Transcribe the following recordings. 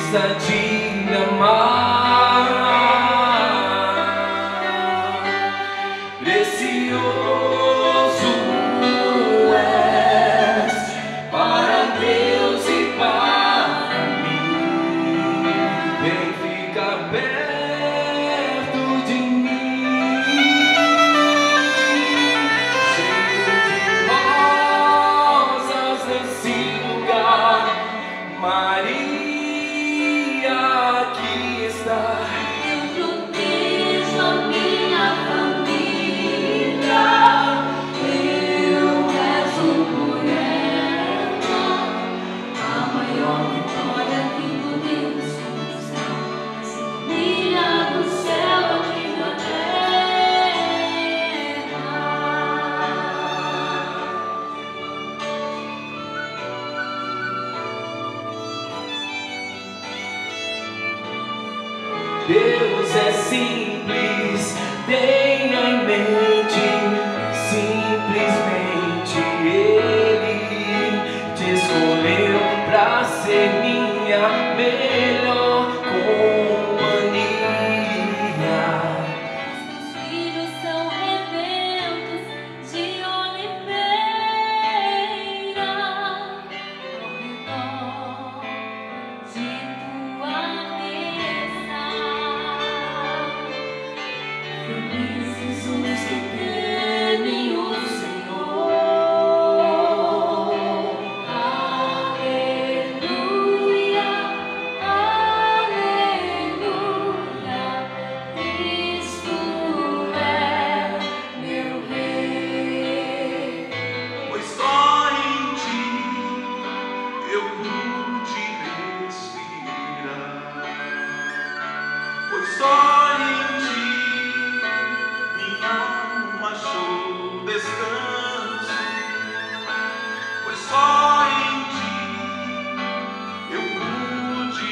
justiça de me amar. Precioso és para Deus e para mim. Vem ficar perto de mim, cheio de rosas nesse lugar. Maria, aqui está. Eu protejo a minha família, eu rezo por ela. A maior vitória que podemos conquistar, família do céu aqui na terra. Deus é simples, tenha em mente, simplesmente Ele te escolheu pra ser minha melhor companhia. Os filhos são rebentos de oliveira ao redor de tua mesa. Felizes os que temem o Senhor. Aleluia, aleluia. Cristo é meu Rei. Pois só em ti eu pude respirar. Pois só em ti minha alma achou descanso. Pois só em ti eu pude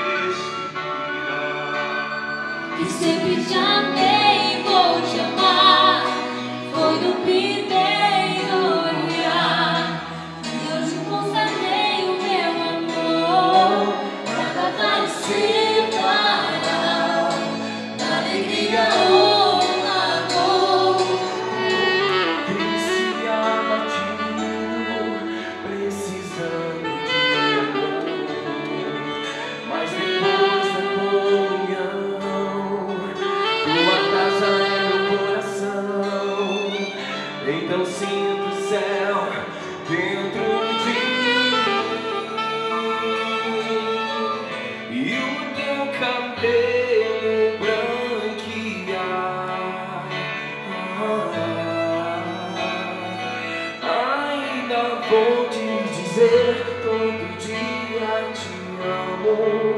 respirar. E sempre te amei e vou te amar. Foi no primeiro olhar que eu te consagrei o meu amor. Nada vai separar da alegria ou da dor. Triste e abatido, precisando de amor. Mas depois da comunhão, tua casa é meu coração. Então sinto o céu dentro de mim, e o teu cabelo branquear. Ainda vou te dizer, todo dia te amo.